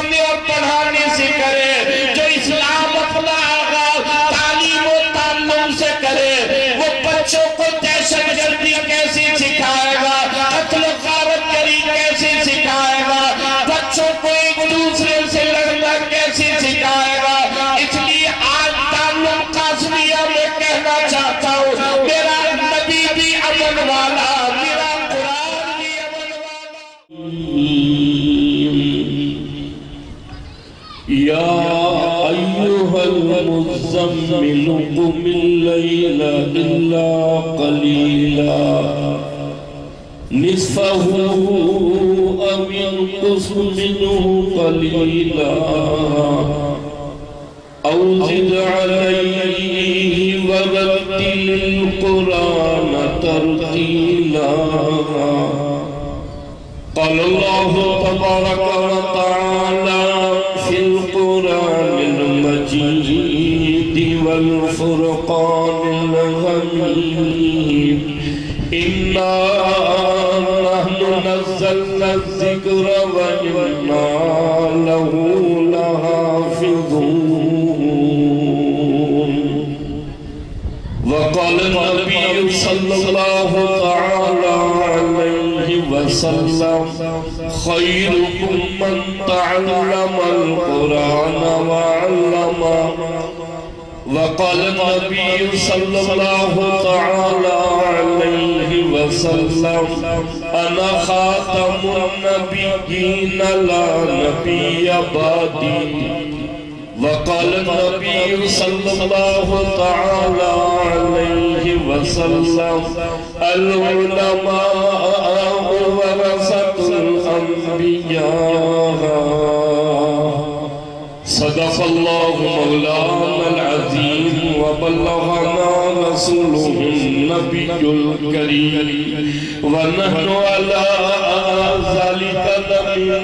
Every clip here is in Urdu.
پڑھنے اور پڑھانے سے کرے، جو اسلام اپنا آغاز تعلیم و تعلم سے کرے، وہ بچوں کو دہشت گردی کیسے سکھائے گا، قتل و غارت گری کیسے سکھائے گا، بچوں کو ایک دوسرے سے لڑنا کیسے سکھائے گا۔ اس لیے آج تعلم قاسمیہ میں کہنا چاہتا ہوں، میرا نبی بھی امن والا، میرا قرآن بھی امن والا۔ یا ایہا المزمل قم اللیل الا قلیلا نصفہ او انقص منہ قلیلا او زد علیہ ورتل القرآن ترتیلا۔ قال اللہ تبارک و تعالی فی القرآن المجید والفرقان الحمید انا نحن نزلنا الذکر وإنا له لحافظون۔ وقال النبي صلى الله تعالى عليه وسلم خيركم من تعلم القرآن وعلمه۔ وقال النبي صلى الله تعالى عليه وسلم أنا خاتم النبيين لا نبي بعدي۔ وقال النبي صلى الله تعالى عليه وسلم العلماء ورثة الأنبياء۔ صدق الله مولانا العظيم وبلغنا رسوله النبي الكريم ونحن على ذلك من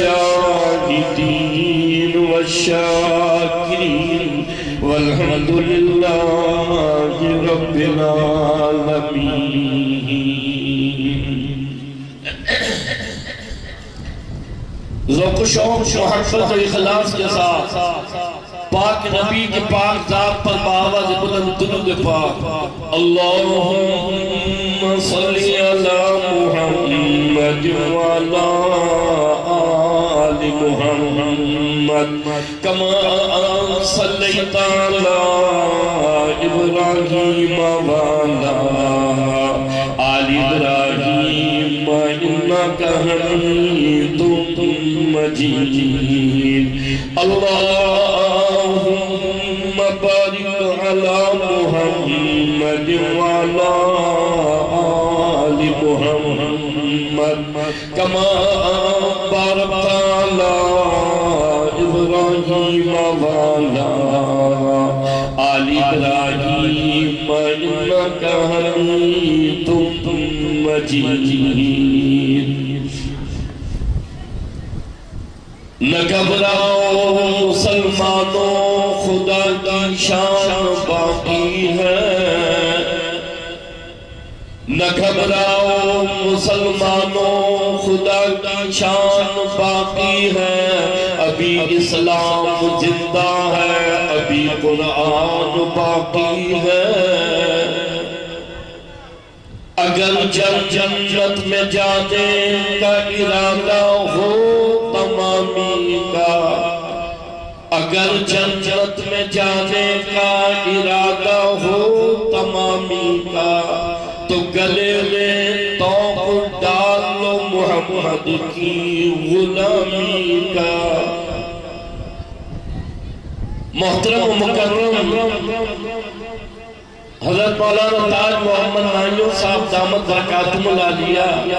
الشاهدين والشاكرين والحمد لله رب العالمين۔ ذوق و شوق محبت و اخلاص کے ساتھ پاک نبی کے پاک ذات پر باوز بلند درود پاک۔ اللہم صلی علی محمد وعلی آل محمد کما صلیت علی ابراہیم وعلی آل ابراہیم انک حمید مجید۔ اللہم بارک علی محمد وعلی آل محمد کما بارکت علی ابراہیم وعلی آل ابراہیم انک حمید مجید۔ نہ گھبراؤ مسلمانوں خدا کی شان باقی ہے، نہ گھبراؤ مسلمانوں خدا کی شان باقی ہے، ابھی اسلام زندہ ہے، ابھی قرآن باقی ہے۔ اگر جنت میں جانے کا ارادہ ہو تمامی کا، اگر جنت میں جانے کا ارادہ ہو تمامی کا، تو گلے میں توق ڈال لو محمد کی غلامی کا۔ محترم و مکرم حضرت مولانا تاج محمد نائیو صاحب دامت برکاتم العالیہ،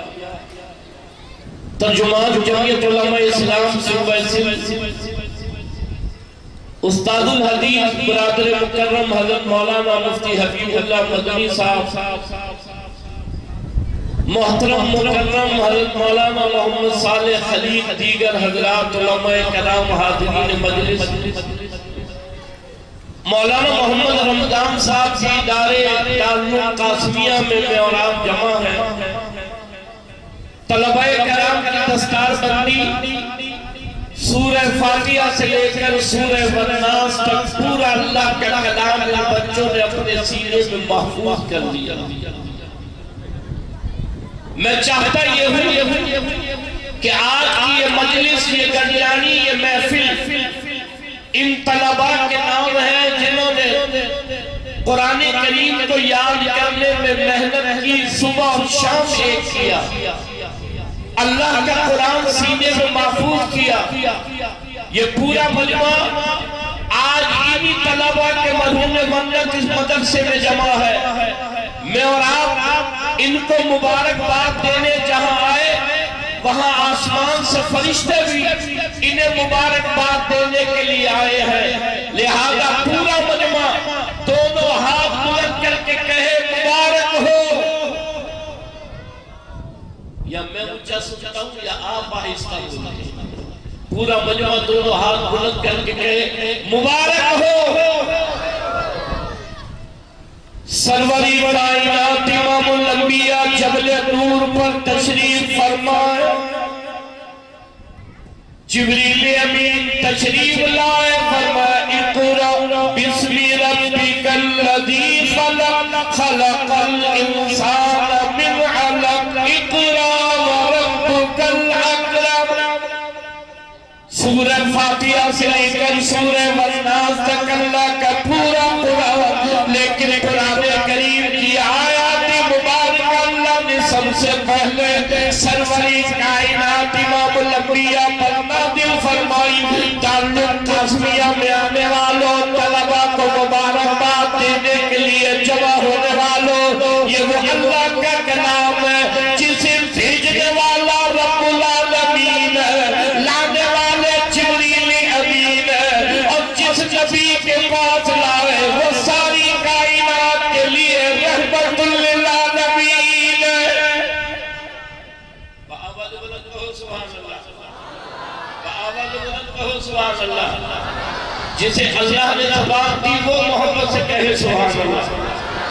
ترجمان جمعیت علماء اسلام صوبہ سندھ، استاد الحدیث برادر مکرم حضرت مولانا مفتی حبیب اللہ مدنی صاحب، محترم مکرم حضرت مولانا محمد صالح خلیق، دیگر حضرات علماء کرام حاضرین مجلس، مولانا محمد رمضان صاحب کی ادارے تعلم قاسمیہ میں اور آپ جمع ہیں، طلبہ کرام کی دستار بندی فاتحہ سے لے کر سورہ والناس تک پورا اللہ کا کلام ان بچوں نے اپنے سینے میں محفوظ کر دیا. میں چاہتا یہ ہوں کہ آج کی یہ مجلس، یہ گنجانی، یہ محفل ان طلباء کے نام ہے جنہوں نے قرآن کریم کو یاد کرنے میں محنت کی، صبح اور شام ایک کیا، اللہ کا قرآن سینے میں محفوظ کیا. یہ پورا مجمع آج انہی طلباء کے مرہون منت اس مدرسے میں جمع ہے. میں اور آپ ان کو مبارکباد دینے جہاں آئے، وہاں آسمان سے فرشتے بھی انہیں مبارکباد دینے کے لیے آئے ہیں. لہذا پورا مجمع دونوں ہاتھ بلند کر کے کہے مبارک ہو. یا میں اونچا سنتا ہوں یا آپ آہستہ بولیں؟ پورا مجمع دونوں ہاتھ بلند کر کے کہے مبارک ہو. سروری کائنات امام الانبیاء جبل نور پر تشریف فرمائے، جبریل امین تشریف لائے، فرمائے اقرأ بسم ربک الذی خلق، خلق الانسان من علق، اقرأ وربک الاکرم. سورہ فاتحہ سے لے کر سورہ والناس تک اللہ کا پورا قرآن، لیکن قرآن کریم کی آیات مبارکہ اللہ نے سب سے پہلے سروری کائنات امام الانبیاء پر نازل فرمائی. تعلق قاسمیہ میں آنے والوں طلباء کو مبارکباد دینے کے لیے جمع ہونے والوں، یہ وہ اللہ کا کلام ہے جسے بھیجنے والا رب العالمین ہے، لانے والے جبریل امین ہے، اور جس نبی کے پاس لائے وہ ساری کائنات کے لیے رحمت للعالمین ہے. بآواز بلند کہو سبحان اللہ، بآواز بلند کہو سبحان اللہ. جسے اللہ نے زبان دی وہ محبت سے کہے سبحان اللہ.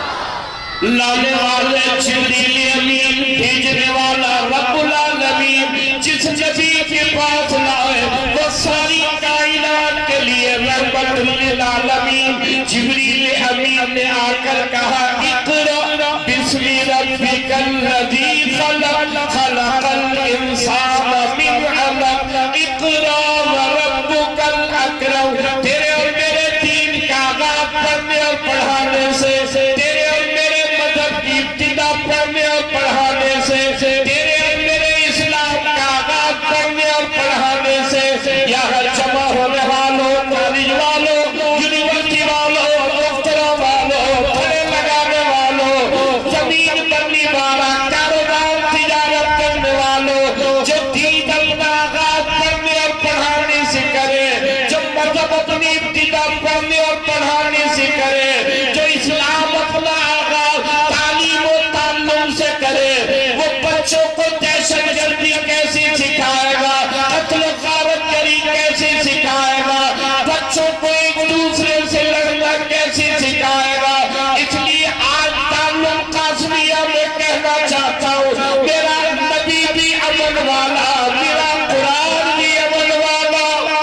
لانے والے جبریل امین، بھیجنے والا رب العالمین، جس نبی کے پاس لائے وہ ساری کائنات کے لیے رحمت للعالمین. جبریل امین نے آ کر کہا اقرأ بسم ربک الذی خلق، خلق الانسان من علق، اقرأ وربک الاکرم. تیرے اور میرے دین کا آغاز پڑھنے اور پڑھانے سے، تیرے اور میرے مذہب کی ابتدا پڑھنے اور پڑھانے سے، تیرے اور میرے اسلام کا آغاز پڑھنے اور پڑھانے سے، یہاں جمع ہونے والوں، کالج والوں، یونیورسٹی والوں، دفتروں والوں، پھڑے لگانے والوں، زمین بنی والا، کاروبار تجارت کرنے والوں، جو دین اپنا آغاز پڑھنے اور پڑھانے سے کرے، جو مذہب اپنی ابتدا پڑھنے اور پڑھانے سے کرے، جو اسلام اپنا آغاز تعلیم و تعلم سے کرے، وہ بچوں کو دہشت گردی کیسے سکھائے گا، قتل و غارت گری کیسے سکھائے گا، بچوں کو ایک دوسرے سے لڑنا کیسے سکھائے گا. اس لیے آج تعلق قاسمیہ میں کہنا چاہتا ہوں، میرا نبی بھی امن والا، میرا قرآن بھی امن والا،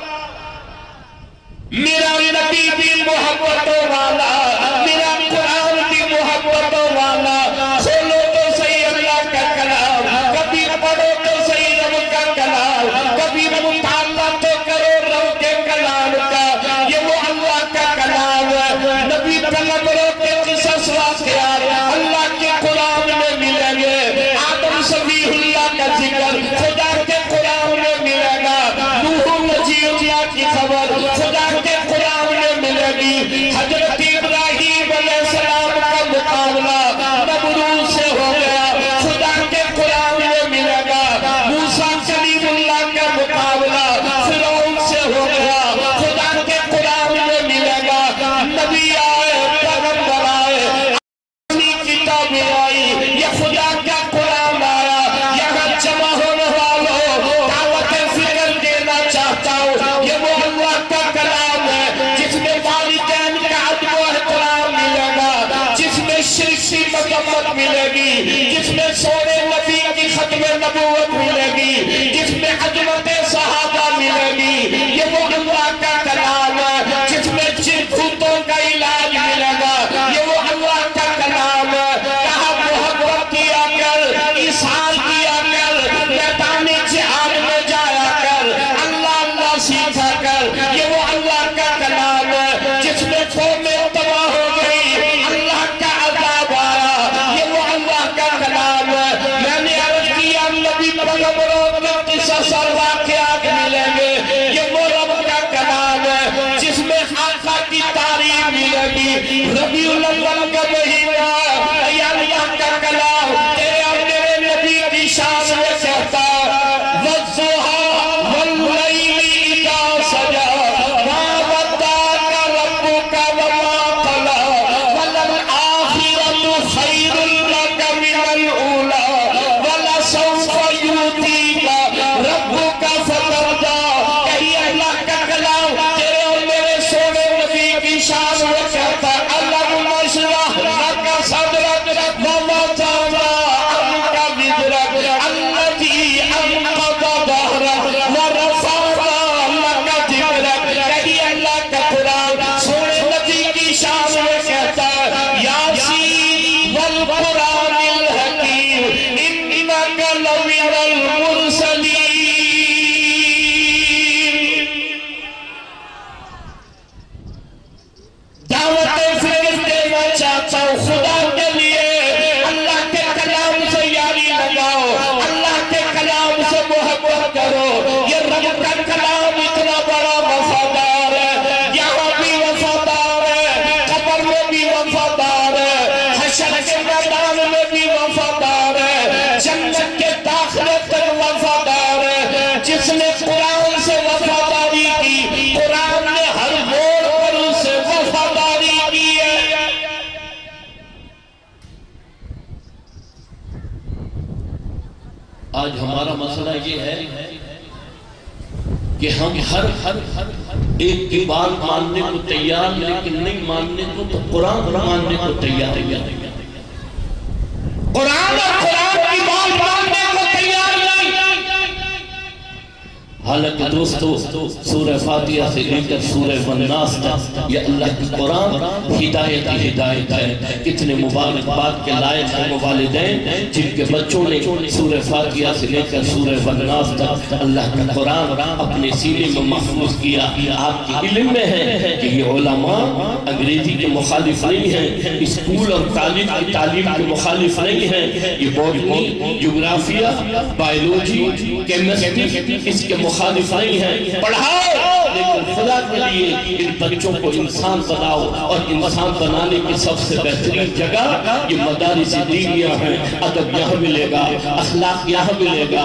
میرا نبی بھی محبتوں والا، میرا قرآن بھی محبتوں والا. کھولو تو صحیح اللہ کا کلام، کبھی پڑھو تو صحیح رب کا کلام، کبھی مطالعہ تو کرو رب کے کلام کا. یہ وہ اللہ کا کلام ہے. نبی پیغمبروں کے قصص واقعات اللہ کے قرآن میں ملیں گے. آدم صفی اللہ کا ذکر خدا کے قرآن میں ملے گا. نوح نجی اللہ کی خبر خدا کے قرآن میں ملے گی. حضرت ابراہیم علیہ السلام کا مقابلہ نمرود سے ہو گیا، خدا کے قرآن میں ملے گا. موسیٰ کلیم اللہ کا مقابلہ فرعون سے ہو گیا، خدا کے قرآن میں ملے گا. نبی آئے، پیغمبر آئے، اپنی کتابیں آئی، یہ خدا کا قرآن آیا. یہاں جمع ہونے والوں دعوت فکر دینا چاہتا ہوں، یہ وہ اللہ کا کلام ہے جس میں والدین کا ادب و احترام ملے گا، جس میں شرک کی مذمت ملے گی، جس میں سونے نبی کی ختم نبوت ملے گی، جس میں عظمت صحابہ ملے گی، کی ربیع الاول کا مہینہ اے اللہ کا کلام تیرے اور میرے نبی کی شان میں کہتا والضحی واللیل اذا سجا ما ودعک ربک وما قلی وللآخرۃ خیر لک من الاولی ولسوف یؤتیک ربک فترضی۔ کہیں اللہ کا کلام تیرے اور میرے سونے نبی کی شان میں کہتا اللہم اشرح لک صدرک ووضع عنک وزرک الذی انقض ظہرک ورفعنا لک ذکرک۔ کہیں اللہ کا قرآن سونے نبی کی شان میں کہتا یاسین والقرآن الحکیم انک لمن المرسلین۔ دعوت فکر دینا چاہتا ہوں خدا کے لیے اللہ کے کلام سے یاری لگاؤ، اللہ کے کلام سے محبت کرو۔ یہ رب کا کلام اتنا بڑا وفادار ہے، یہاں بھی وفادار ہے، قبر میں بھی وفادار ہے، حشر کے میدان میں بھی وفادار ہے، جنت کے داخلے تک وفادار ہے۔ جس نے قرآن سے وفاداری کی قرآن نے ہر موڑ پر اسے وفاداری کی ہے۔ آج ہمارا مسئلہ یہ ہے کہ ہم ہر ایک کی بات ماننے کو تیار لیکن نہیں ماننے کو تو قرآن ماننے کو تیار ہے۔ قرآن اور قرآن کی بات ماننے کو تیار نہیں۔ حالانکہ دوستو سورہ فاتحہ سے لے کر سورہ والناس تک یہ اللہ کی قرآن ہدایت ہی ہدایت ہے۔ کتنے مبارکباد کے لائق ہیں وہ والدین جن کے بچوں نے سورہ فاتحہ سے لے کر سورہ والناس تک اللہ کا قرآن اپنے سینے میں محفوظ کیا۔ آپ کے علم میں ہے کہ یہ علماء انگریزی کے مخالف نہیں ہیں، اسکول اور تعلیم کے مخالف نہیں ہیں، یہ بوٹنی، جغرافیہ، بائیولوجی، کیمسٹری اس کے مخالف نہیں ہیں۔ پڑھاؤ لیکن خدا کے لیے ان بچوں کو انسان بناؤ، اور انسان بنانے کی سب سے بہترین جگہ یہ مدارس دینیہ ہیں۔ ادب یہاں ملے گا، اخلاق یہاں ملے گا،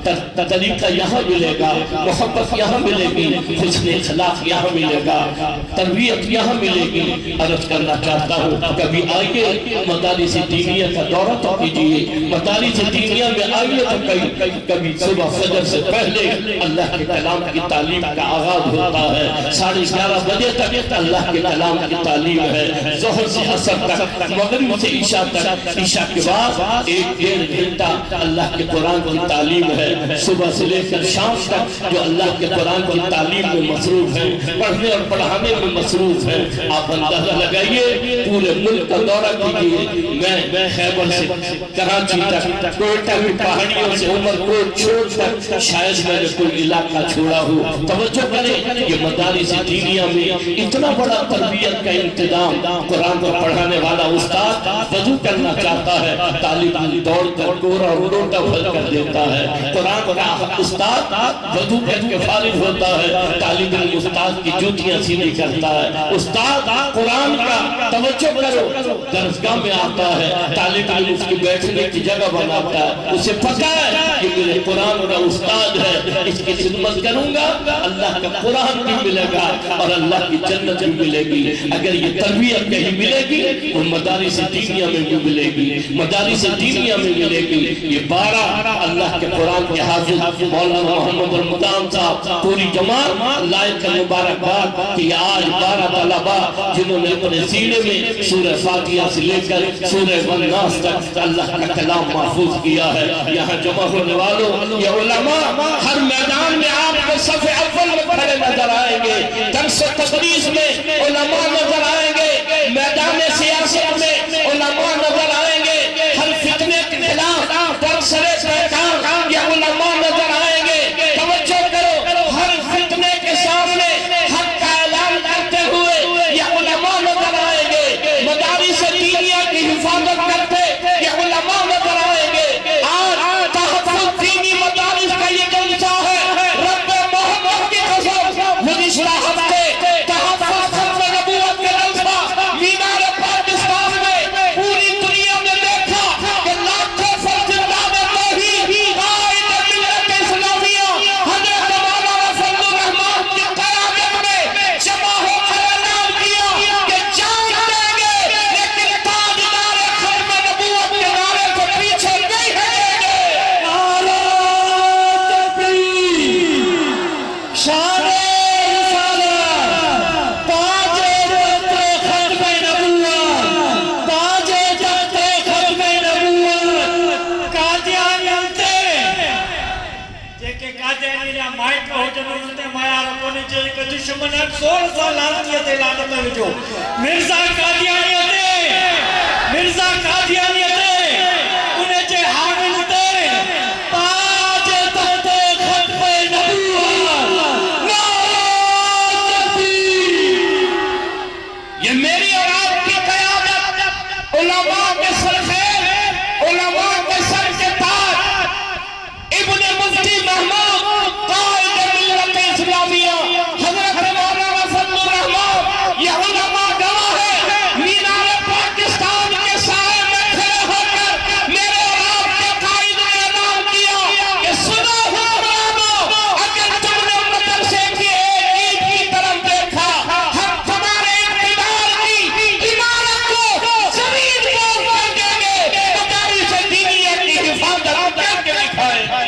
طریقہ یہاں ملے گا، محبت یہاں ملے گی، حسن اخلاق یہاں ملے گا، تربیت یہاں ملے گی۔ عرض کرنا چاہتا ہوں کبھی آئیے مدارس دینیہ کا دورہ تو کیجئے، مدارس دینیہ میں آئیے تو کبھی صبح فجر سے پہلے اللہ کے کلام کی تعلیم کا آغاز ہوتا ہے، 11:30 بجے تک اللہ کے کلام کی تعلیم ہے، ظہر سے عصر تک، مغرب سے عشاء تک، عشاء کے بعد 1-1.5 گھنٹہ اللہ کے قرآن کی تعلیم ہے، صبح سے لے کر شام تک جو اللہ کے قرآن کی تعلیم میں مصروف ہیں، پڑھنے اور پڑھانے میں مصروف ہیں۔ آپ اندازہ لگائیے پورے ملک کا دورہ کیجئے، میں خیبر سے کراچی تک، کوئٹہ کی پہاڑیوں سے عمر کوٹ چھوڑ تک شاید میں نے کوئی علاقہ چھوڑا ہو۔ توجہ کریں یہ مدارس دینیہ میں اتنا بڑا تربیت کا انتظام، قرآن کو پڑھانے والا استاد وضو کرنا چاہتا ہے، طالب دوڑ کر گورا اور لوٹا بھر کر دیتا ہے۔ قرآن کا استاد وضو کر کے فارغ ہوتا ہے، طالب استاد کی جوتیاں سیدھی کرتا ہے۔ استاد قرآن کا توجہ کرو درسگاہ میں آتا ہے، طالب اس کی بیٹھنے کی جگہ بناتا ہے، اسے پتہ ہے کہ میرے قرآن کا استاد ہے، اس کی خدمت کروں گا اللہ کا قرآن بھی ملے گا اور اللہ کی جنت بھی ملے گی۔ اگر یہ تربیت کہیں ملے گی وہ مدارس دینیہ میں بھی ملے گی، مدارس دینیہ میں ملے گی۔ یہ 12 اللہ کے قرآن کے حافظ مولانا محمد رمضان صاحب پوری جماعت لائق مبارکباد کہ آج 12 طلبہ جنہوں نے اپنے سینے میں سورہ فاتحہ سے لے کر سورہ والناس تک اللہ کا کلام محفوظ کیا ہے۔ یہاں جمع ہونے والوں یہ علماء ہر میدان میں آپ کو صف اول میں کھڑے نظر آئیں گے، درس و تدریس میں علماء نظر آئیں گے، میدان سیاست میں علماء نظر آئیں گے، ہر فتنے کے خلاف برسر پیغام یہ علماء نظر آئیں گے۔ توجہ کرو ہر فتنے کے سامنے حق کا اعلان کرتے ہوئے یہ علماء نظر آئیں گے، مدارس دینیہ کی حفاظت کرتے یہ علماء نظر آئیں گے۔ آج تحفظ دینی مدارس کا یہ جلسہ ہے، رب جنونتے مایا رکھونے چاہیے کہ دشمنت 16 سال لانتیت اعلانت میں جو مرزا قادیانیت انہیں چاہے حامل تے تاج تخت ختم نبوت یہ میری اور آپ کی قیادت علماء کے سر خیر علماء کے سر کے تاج ابن مفتی محمود قائد ملت اسلامیہ حضرت مولانا فضل الرحمان یہ علماء گواہ ہے مینار پاکستان کے سائے میں کھڑے ہو کر میرے اور آپ کے قائد نے اعلان کیا کہ سنو حکمرانوں اگر تم نے مدرسے کی ایک عید کی طرف دیکھا ہم تمہارے اقتدار کی عمارت کو زمین کو کر دیں گے مدارس دینیہ کی حفاظت کر کے دکھائیں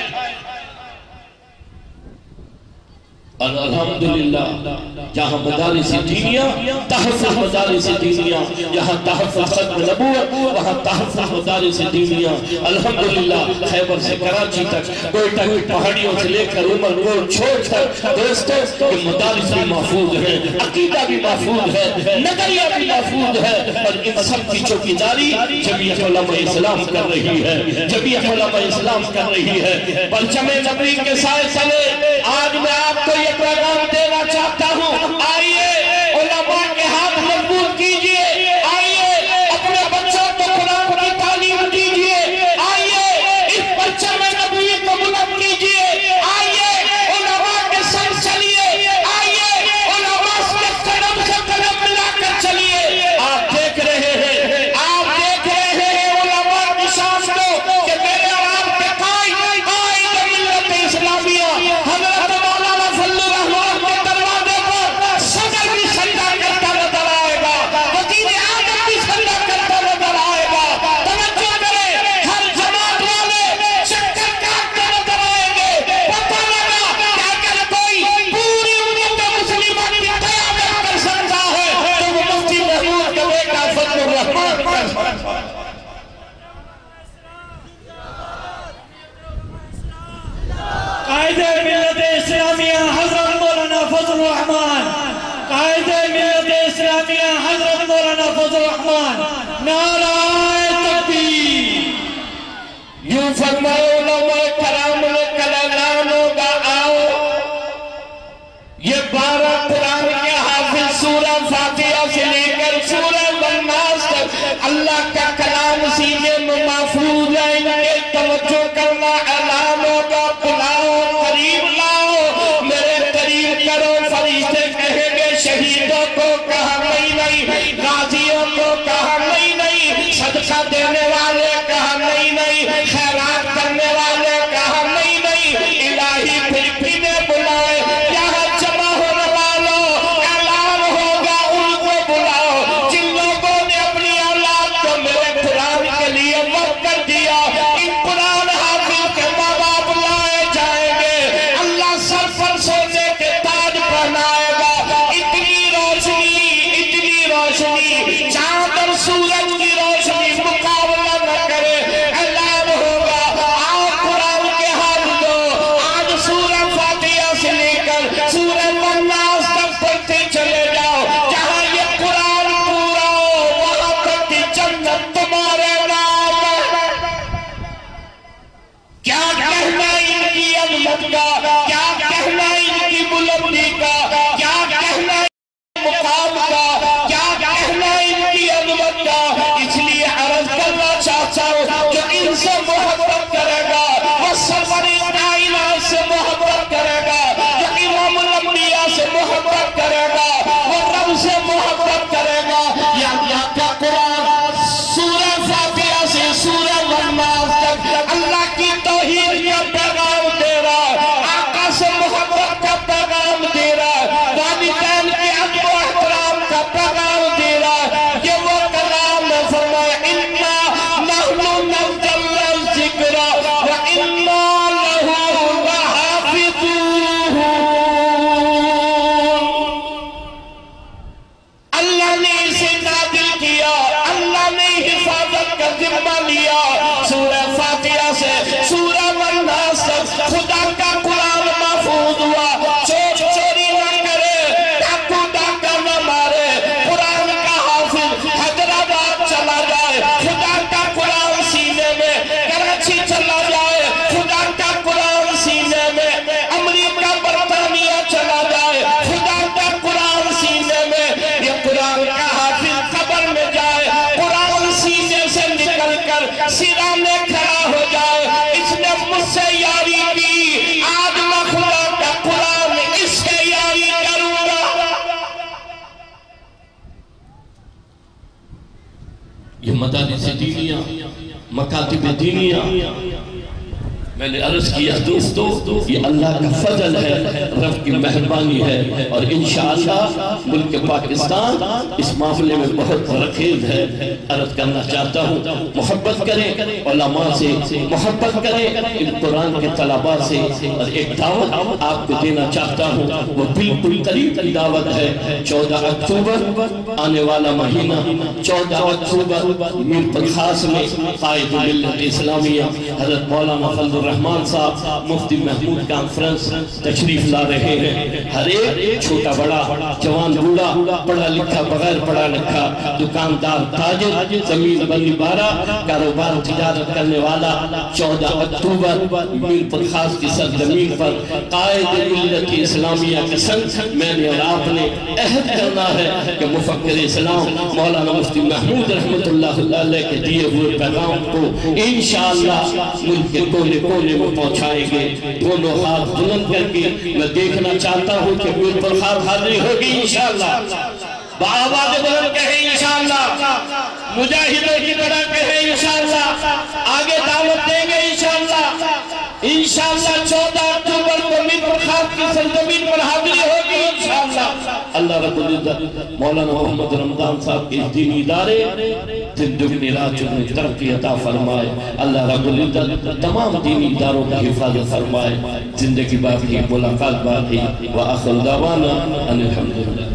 الحمدللہ جہاں مدارس دینیہ تحفظ مدارس دینیہ جہاں تحفظ ختم نبوت وہاں تحفظ مدارس دینیہ الحمدللہ خیبر سے کراچی تک کوئٹہ کی پہاڑیوں سے لے کر عمر کو چھوڑ کر دوستوں کہ مدارس بھی محفوظ ہیں عقیدہ بھی محفوظ ہے نظریہ بھی محفوظ ہے اور ان سب کی چوکیداری جمعیت علماء اسلام کر رہی ہے جمعیت علماء اسلام کر رہی ہے پرچم نبوی کے سائے تلے آج میں آپ کو یہ پیغام دینا چاہتا ہوں آئیے علماء کے ہاتھ مضبوط کیجئے آئیے اپنے بچوں کو قرآن کی تعلیم دیجئے آئیے اس پرچم نبوی کو بلند کیجئے آئیے علماء کے سر چلیے آئیے علماء کے قدم سے قدم ملا کر چلیے آپ دیکھ رہے ہیں علماء کی شان کو کہ میرے اور آپ کے قائد ملت اسلامیہ حضرت مولانا فضل الرحمان کے دروازے پر صدر بھی سجدہ کرتا نظر آئے گا وزیر اعظم بھی سجدہ کرتا نظر آئے گا توجہ کریں ہر جماعت والے چکر کاٹتے نظر آئیں گے پتہ لگا کہ اگر کوئی پوری امت مسلمہ کی قیادت کر سکتا ہے تو وہ مفتی محمود کا بیٹا فضل الرحمان کر سکتا ہے قائد ملت اسلامیہ حضرت مولانا فضل الرحمان قائد ملت اسلامیہ حضرت مولانا فضل الرحمان نعرہ تکبیر یوں فرمائے علماء کرام نے کل اعلان ہوگا آؤ یہ 12 قرآن کے حافظ سورہ فاتحہ سے لے کر سورہ الناس تک اللہ کا کلام سینے میں محفوظ ہے ان کے توجہ کرنا اعلان ہوگا بلاؤ قریب لاؤ میرے قریب کرو فرشتے کہیں گے شہیدوں کو کہا نہیں غازیوں کو کہا نہیں صدقہ دینے والے کہا نہیں خیرات کرنے والے کہا نہیں الہی پھر پینے بلائے یہاں جمع ہونے والوں اعلان ہوگا ان کو بلاؤ جن لوگوں نے اپنی اولاد کو میرے قرآن کے لیے وقف کر دیا ان قرآن حافظ کے ماں باپ لائے جائیں گے اللہ سر پر سونے کے تاج پہنائے گا اتنی روشنی مدارس دینیہ، مکاتب دینیہ، میں نے عرض کیا دوستو یہ اللہ کا فضل ہے، رب کی مہربانی ہے، اور انشاءاللہ ملک پاکستان اس معاملے میں بہت رخیز ہے۔ عرض کرنا چاہتا ہوں محبت کریں، علماء سے محبت کریں، ان قرآن کے طلباء سے، اور ایک دعوت آپ کو دینا چاہتا ہوں، وہ بالکل قریب دعوت ہے۔ 14 اکتوبر آنے والا مہینہ، 14 اکتوبر میر پنخاس میں قائد ملت اسلامیہ حضرت مولانا فضل الرحمان صاحب مفتی محمود کانفرنس تشریف لا رہے ہیں۔ ہر ایک چھوٹا بڑا، جوان بوڑھا، پڑھا لکھا بغیر پڑھا لکھا، دکاندار تاجر، زمین بندی بارہ، کاروبار تجارت کرنے والا، 14 اکتوبر میر پنخاس کی سرزمین پر قائد ملت اسلامیہ کے سنگ میں نے اور آپ نے عہد کرنا ہے کہ مفکر اسلام مولانا مفتی محمود رحمت اللہ علیہ کے دیے ہوئے پیغام کو انشاءاللہ ملک کے کونے کونے میں پہنچائیں گے۔ دونوں ہاتھ بلند کر کے میں دیکھنا چاہتا ہوں کہ میر پنخاس حاضری ہوگی انشاءاللہ، بآواز بلند کہیں انشاءاللہ، مجاہدوں کی طرح کہیں انشاءاللہ، آگے دعوت دیں گے انشاءاللہ۔ انشاءاللہ 14 اکتوبر کو میر پنخاس کی سرزمین پر حاضری ہوگی انشاءاللہ۔ اللہ رب العزت مولانا محمد رمضان صاحب کے دینی ادارے زندگی رات چنے ترقی عطا فرمائے۔ اللہ رب العزت تمام دینی اداروں کی حفاظت فرمائے۔ زندگی باقی، ملاقات باقی، وآخر دعوانا ان الحمدللہ۔